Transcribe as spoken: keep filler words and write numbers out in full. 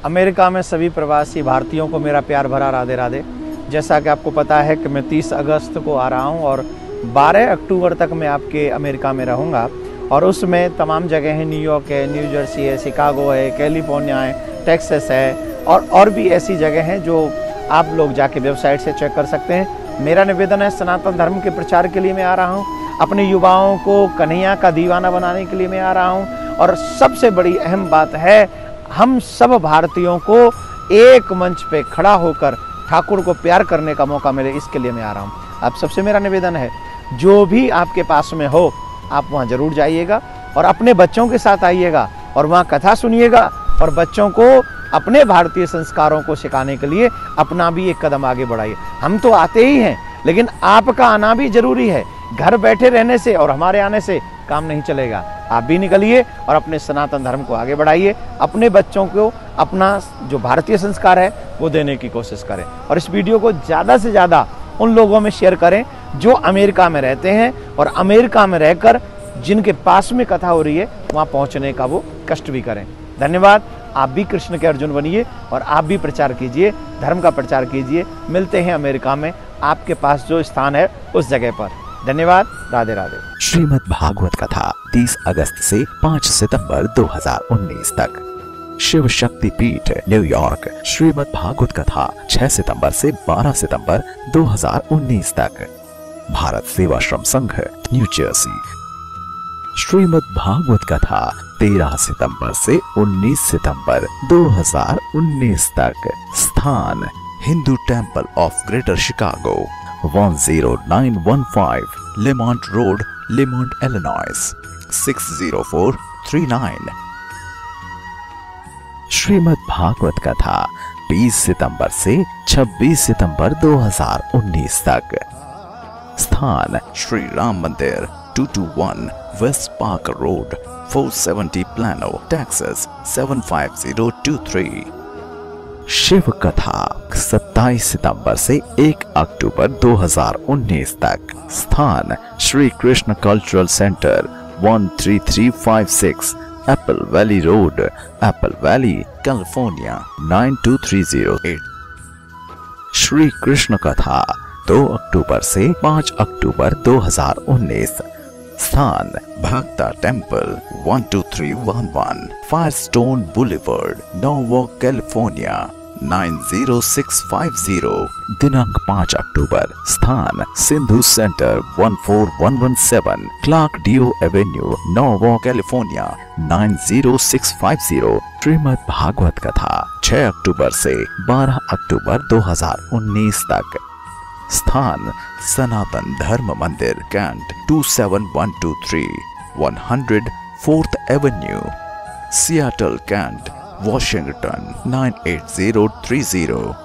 America में सभी प्रवासी भारतीयों को मेरा प्यार भरा राधे राधे। जैसा कि आपको पता है कि मैं तीस अगस्त को आ रहा हूं और बारह अक्टूबर तक मैं आपके अमेरिका में रहूंगा और उसमें तमाम जगह हैं, न्यूयॉर्क है, न्यू जर्सी है, शिकागो है, कैलिफोर्निया है, टेक्सास है और और भी ऐसी जगह हैं जो आप लोग जाके वेबसाइट से चेक कर सकते हैं। मेरा निवेदन है, सनातन धर्म के प्रचार के लिए मैं आ रहा हूँ, अपने युवाओं को कन्हैया का दीवाना बनाने के लिए मैं आ रहा हूँ और सबसे बड़ी अहम बात है, हम सब भारतीयों को एक मंच पे खड़ा होकर ठाकुर को प्यार करने का मौका मिले, इसके लिए मैं आ रहा हूँ। आप सबसे मेरा निवेदन है, जो भी आपके पास में हो आप वहाँ जरूर जाइएगा और अपने बच्चों के साथ आइएगा और वहाँ कथा सुनिएगा और बच्चों को अपने भारतीय संस्कारों को सिखाने के लिए अपना भी एक कदम आगे बढ़ाइए। हम तो आते ही हैं, लेकिन आपका आना भी जरूरी है। घर बैठे रहने से और हमारे आने से काम नहीं चलेगा। आप भी निकलिए और अपने सनातन धर्म को आगे बढ़ाइए, अपने बच्चों को अपना जो भारतीय संस्कार है वो देने की कोशिश करें और इस वीडियो को ज़्यादा से ज़्यादा उन लोगों में शेयर करें जो अमेरिका में रहते हैं और अमेरिका में रहकर जिनके पास में कथा हो रही है वहाँ पहुँचने का वो कष्ट भी करें। धन्यवाद। आप भी कृष्ण के अर्जुन बनिए और आप भी प्रचार कीजिए, धर्म का प्रचार कीजिए। मिलते हैं अमेरिका में, आपके पास जो स्थान है उस जगह पर। धन्यवाद। राधे राधे। श्रीमद् भागवत कथा तीस अगस्त से पाँच सितंबर दो हज़ार उन्नीस तक। शिव शक्ति पीठ न्यूयॉर्क। श्रीमद् भागवत कथा छह सितंबर से बारह सितंबर दो हज़ार उन्नीस तक। भारत सेवाश्रम संघ न्यू जर्सी। श्रीमद् भागवत कथा तेरह सितंबर से उन्नीस सितंबर दो हज़ार उन्नीस तक। स्थान Hindu Temple of Greater Chicago, one zero nine one five Lemont Road, Lemont, Illinois six zero four three nine। Shrimad Bhagwat कथा बीस सितंबर से छब्बीस सितंबर दो हज़ार उन्नीस तक। स्थान श्री राम मंदिर two two one West Park Road, four seventy Plano, Texas seven five zero two three। Shiv कथा सत्ताईस सितंबर से एक अक्टूबर दो हज़ार उन्नीस तक। स्थान Shri Krishna Cultural Center one three three five six Apple Valley Road, Apple Valley, California nine two three zero eight। Shri Krishna कथा दो अक्टूबर से पाँच अक्टूबर दो हज़ार उन्नीस। स्थान Bhakta Temple one two three one one Firestone Boulevard, Norwalk, California nine zero six five zero। दिनांक पाँच अक्टूबर। स्थान Sindhu Center one four one one seven Clarkdale Avenue, Norwalk, California nine zero six five zero। Shrimad Bhagwat कथा छह अक्टूबर से बारह अक्टूबर दो हज़ार उन्नीस तक। स्थान Sanatan Dharma Mandir, Kent two seven one two three one hundred fourth Avenue, Seattle, Kent, Washington nine eight zero three zero।